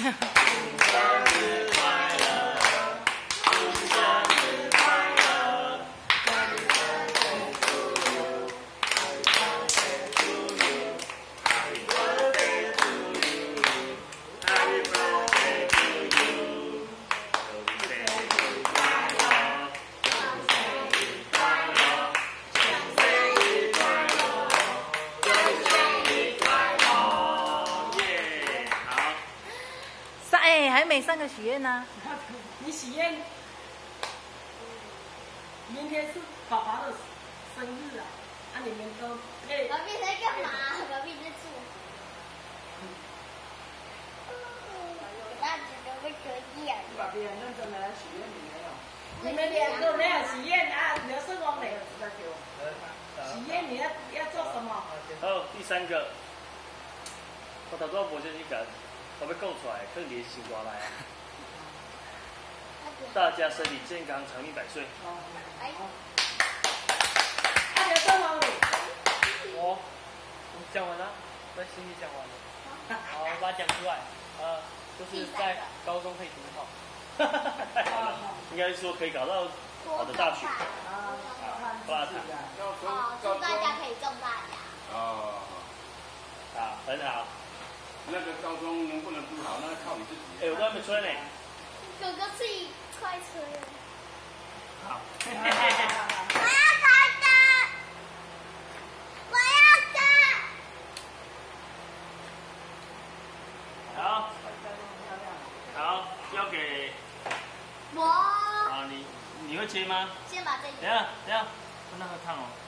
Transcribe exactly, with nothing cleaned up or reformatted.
日快乐，祝生日快乐 ，Happy birthday to you，Happy birthday to you，Happy birthday to you，Happy birthday to you，祝生日快乐，祝生日快乐，祝生日快乐，祝生日快乐，耶！好。 上哎，还没上个许愿呢。 你许愿，明天是爸爸的生日啊！啊，你们都哎， 隔壁在干嘛？隔壁在做。那几个会可以啊？ 爸爸很认真的来许愿，你没有？你们两个没有许愿啊？刘胜光没有给我。许愿你要要做什么？ 好，第三个，我头拄无小心甲，我要讲出来，放伫心肝内啊。大家身体健康，长命百岁。 哎， 啊，刘胜光你， 我我讲完了，在心里讲完了。好，我把它讲出来。呃，就是在高中可以读好。 太好了，应该说可以考到好的大学。 啊， 发财。 哦，祝大家可以中大奖。 哦， 啊，很好。 那个高中能不能读好，那靠你自己。 哎，我都还没吹呢。 哥哥自己快吹了。 好。 我要开灯，我要灯。 好，好，交给我啊，你你会接吗？ 先把这等一下，等一下，那个烫哦。